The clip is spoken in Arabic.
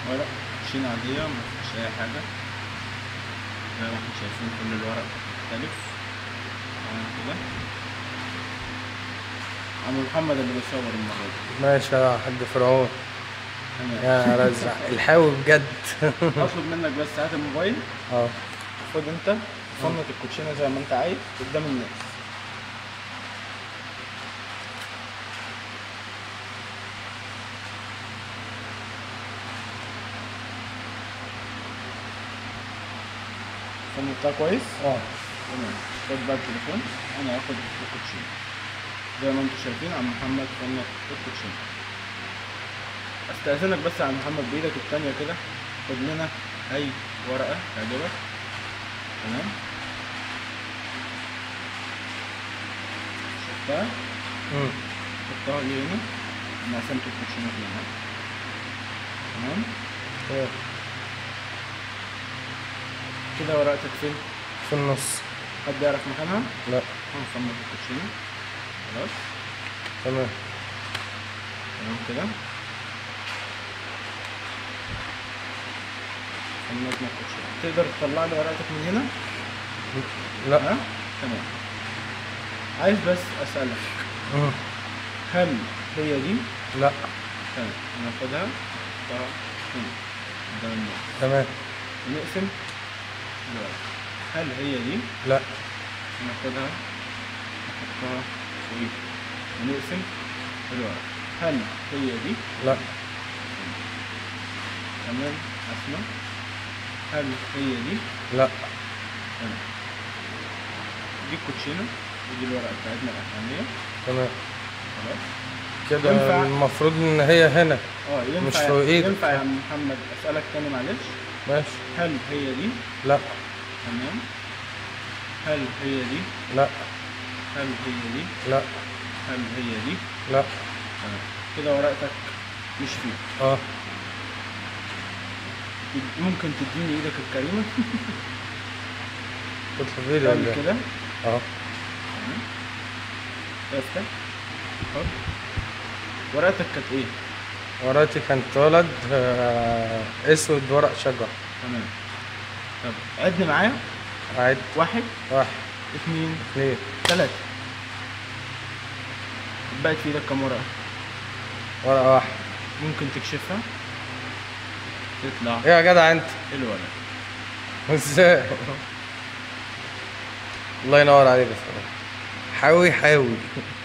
ورق كوتشينة عادية مفيهاش أي حاجة، زي ما احنا شايفين كل الورق مختلف. تمام كده. عم محمد اللي بيصور المرة دي. ماشي يا حاج فرعون. تمام. يا نهار ازرق الحاوي بجد. هطلب منك بس هات الموبايل، اه خد انت فنط الكوتشينة زي ما انت عايز قدام الناس. فنطها كويس؟ تمام. خد بقى التليفون، انا هاخد الكوتشينة زي ما انتم شايفين. عم محمد فنط الكوتشينة. استأذنك بس يا عم محمد بايدك التانية كده خد لنا اي ورقة تعجبك. تمام. شفتها؟ حطها دي هنا، انا قسمت الكوتشينات هنا. تمام. كده ورقتك فين؟ في النص. حد يعرف مكانها؟ لا. هنفنط الكوتشينة. خلاص. تمام. تمام كده. فنطنا الكوتشينة. تقدر تطلع لي ورقتك من هنا؟ لا. ها؟ تمام. عايز بس اسألك، هل هي دي؟ لا. تمام. هناخدها نحطها هنا قدام الناس. تمام. ونقسم الورقة. هل هي دي؟ لا. ناخدها نحطها فوقيها ونقسم الورقة. هل هي دي؟ لا. تمام. أسمع. هل هي دي؟ لا. تمام. دي الكوتشينة ودي الورقة بتاعتنا الأخرانية. تمام. خلاص. كده ينفع؟ المفروض ان هي هنا. ينفع مش فوق ايدك. ينفع يا عم محمد أسألك تاني معلش؟ ماشي. هل هي دي؟ لا. تمام. هل هي دي؟ لا. هل هي دي؟ لا. هل هي دي؟ لا. تمام. كده ورقتك مش فيها. ممكن تديني ايدك الكريمة؟ تطلب ايدي ولا كده. تمام. افتح. حط. ورقتك كانت ايه؟ ورقتي كانت ولد اسود ورق شجر. تمام. طب عدني معايا. عد. 1 1 2 2 3. بقت في ايدك كام ورقة؟ ورقة واحدة. ممكن تكشفها تطلع ايه يا جدع انت؟ الورق. ازاي؟ الله ينور عليك يا فندم. حاوي حاوي.